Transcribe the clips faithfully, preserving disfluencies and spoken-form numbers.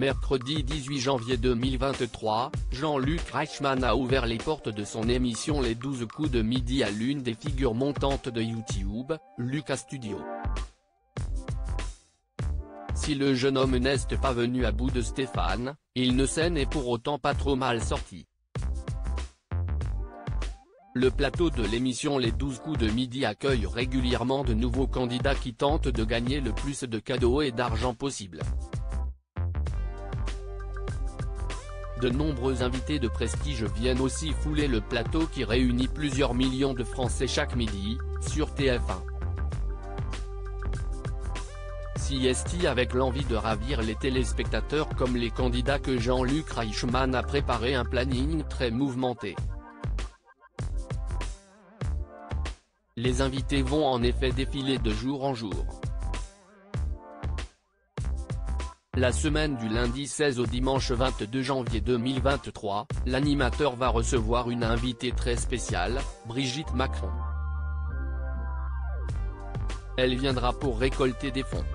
Mercredi dix-huit janvier deux mille vingt-trois, Jean-Luc Reichmann a ouvert les portes de son émission Les douze coups de midi à l'une des figures montantes de YouTube, Lucas Studio. Si le jeune homme n'est pas venu à bout de Stéphane, il ne s'en est pour autant pas trop mal sorti. Le plateau de l'émission Les douze coups de midi accueille régulièrement de nouveaux candidats qui tentent de gagner le plus de cadeaux et d'argent possible. De nombreux invités de prestige viennent aussi fouler le plateau qui réunit plusieurs millions de Français chaque midi, sur T F un. Si est avec l'envie de ravir les téléspectateurs comme les candidats que Jean-Luc Reichmann a préparé un planning très mouvementé. Les invités vont en effet défiler de jour en jour. La semaine du lundi seize au dimanche vingt-deux janvier deux mille vingt-trois, l'animateur va recevoir une invitée très spéciale, Brigitte Macron. Elle viendra pour récolter des fonds.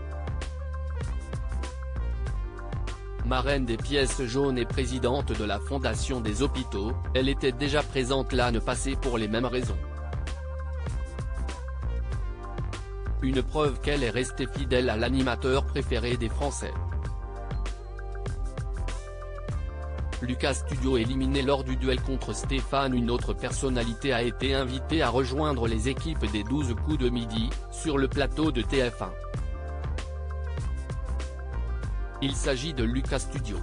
Marraine des pièces jaunes et présidente de la Fondation des hôpitaux, elle était déjà présente l'année passée pour les mêmes raisons. Une preuve qu'elle est restée fidèle à l'animateur préféré des Français. Lucas Studio éliminé lors du duel contre Stéphane. Une autre personnalité a été invitée à rejoindre les équipes des douze coups de midi, sur le plateau de T F un. Il s'agit de Lucas Studio.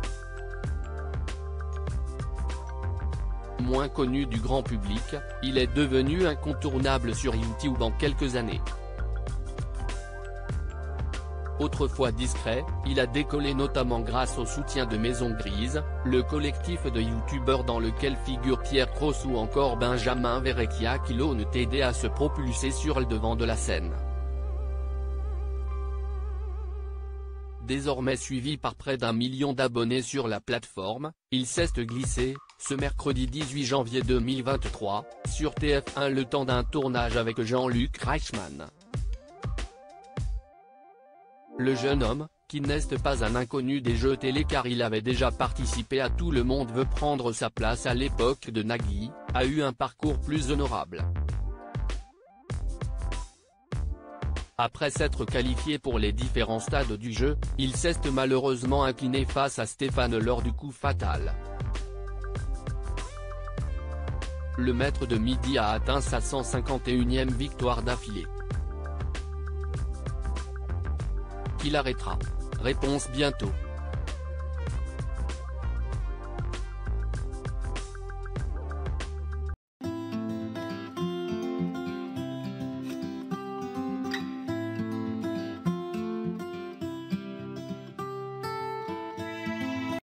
Moins connu du grand public, il est devenu incontournable sur YouTube en quelques années. Autrefois discret, il a décollé notamment grâce au soutien de Maison Grise, le collectif de youtubeurs dans lequel figurent Pierre Cross ou encore Benjamin Verrecchia qui l'ont aidé à se propulser sur le devant de la scène. Désormais suivi par près d'un million d'abonnés sur la plateforme, il s'est glissé, ce mercredi dix-huit janvier deux mille vingt-trois, sur T F un le temps d'un tournage avec Jean-Luc Reichmann. Le jeune homme, qui n'est pas un inconnu des jeux télé car il avait déjà participé à Tout le monde veut prendre sa place à l'époque de Nagui, a eu un parcours plus honorable. Après s'être qualifié pour les différents stades du jeu, il s'est malheureusement incliné face à Stéphane lors du coup fatal. Le maître de midi a atteint sa cent cinquante et unième victoire d'affilée. Qui l'arrêtera? Réponse bientôt.